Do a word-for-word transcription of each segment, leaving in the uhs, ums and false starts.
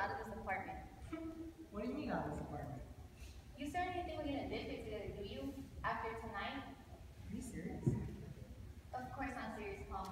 out of this apartment. What do you mean out of this apartment? You certainly think we're gonna live here together, do you? After tonight? Are you serious? Of course I'm serious, Paul.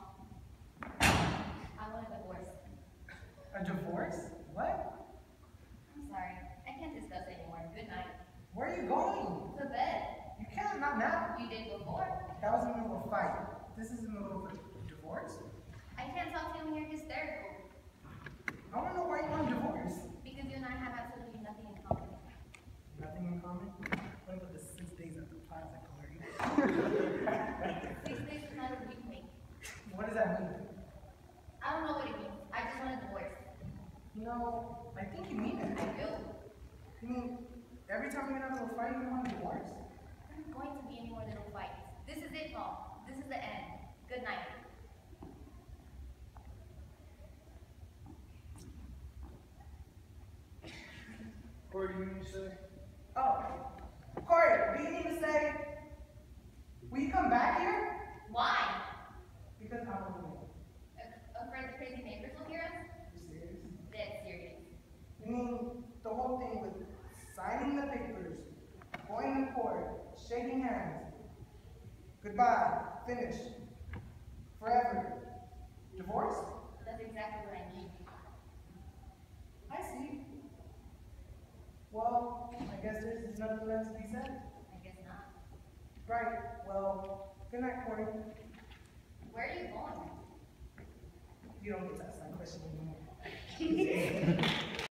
I want a divorce. A divorce? What? I'm sorry. I can't discuss it anymore. Good night. Where are you going? To bed. You can't, not now. You did before. That was in the middle of a fight. This is in the middle of a divorce? I can't talk to you when you're hysterical. I want to know why you want a divorce. Because you and I have absolutely nothing in common. Nothing in common? What about the six days at the plaza, Corey? Six days is not a week, mate. What does that mean? I don't know what it means. I just want a divorce. You know, I think you mean it. I do. You mean, every time you're gonna have a fight, you want a divorce? There aren't going to be any more little fights. This is it, Paul. This is the end. Good night. Corey, do you mean to say? Oh, Corey, do you mean to say, will you come back here? Why? Because I want to win. A- Afraid the crazy neighbors will hear us? You serious? Dead serious. You mean the whole thing with signing the papers, going to court, shaking hands, goodbye, finish, forever, divorce? That's exactly what I need. I see. Well, I guess there's nothing left to be said. I guess not. Right, well, good night, Corey. Where are you going? You don't get to ask that question anymore.